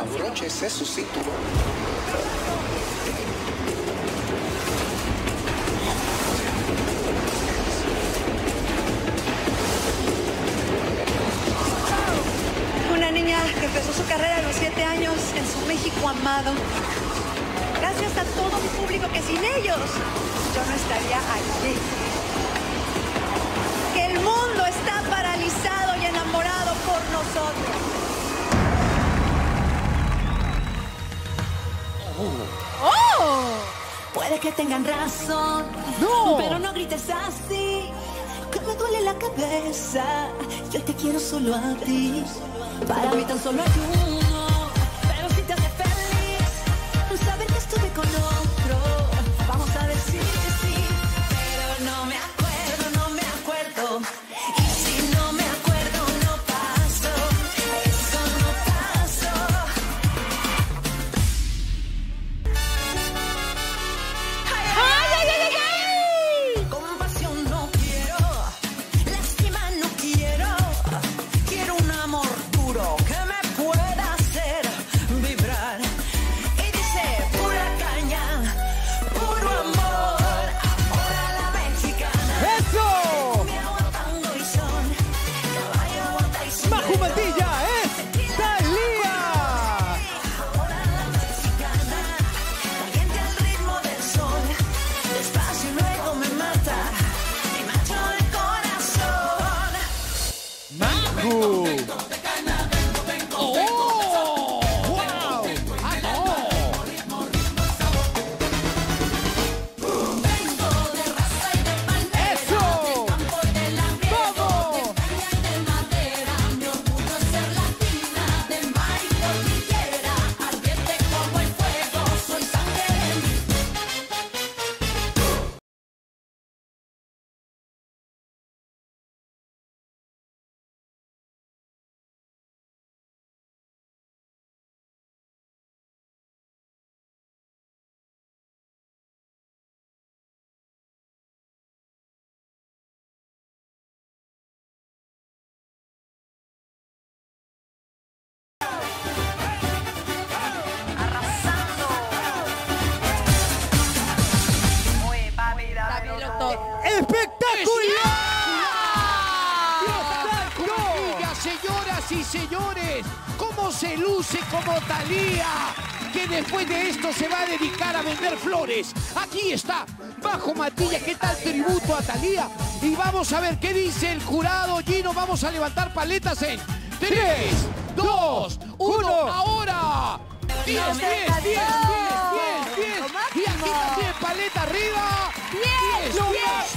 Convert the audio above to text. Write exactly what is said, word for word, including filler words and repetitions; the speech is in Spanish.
abróchese su cinturón. Una niña que empezó su carrera a los siete años en su México amado. Gracias a todo mi público que sin ellos yo no estaría aquí. Que el mundo está paralizado y enamorado por nosotros. ¡Oh! Puede que tengan razón, ¡No! pero no grites así, que me duele la cabeza. Yo te quiero solo a ti. Para mí tan solo hay uno, pero si te hace feliz saber que estuve con otro. Vamos a decir que sí, pero no me acuerdo, no me acuerdo. Y si no me acuerdo, no paso. Eso no pasó. ¡Ay, ay, ay, ay, ay! Compasión no quiero, lástima no quiero. Quiero un amor duro que me pueda hacer vibrar. Y dice pura caña, puro amor, amor a la mexicana. ¡Eso! Me aguantando y son caballo, bota y sombrero. ¡Bajo Matilla es Thalía! Amor a la mexicana, caliente al ritmo del sol. Despacio y luego me mata, mi macho de corazón. ¡Majo! ¡Oh! ¡Wow! ¡Ah, no! ¡Eso! ¡Vamos! ¡Espectacular! ¡Dios santo! Señoras y señores, cómo se luce como Thalía, que después de esto se va a dedicar a vender flores. Aquí está, Bajo Matilla, ¿qué tal tributo a Thalía? Y vamos a ver qué dice el jurado. Gino, vamos a levantar paletas en tres, dos, uno, ahora. diez, diez, diez, diez, diez, diez. Y aquí también paleta arriba. diez, diez.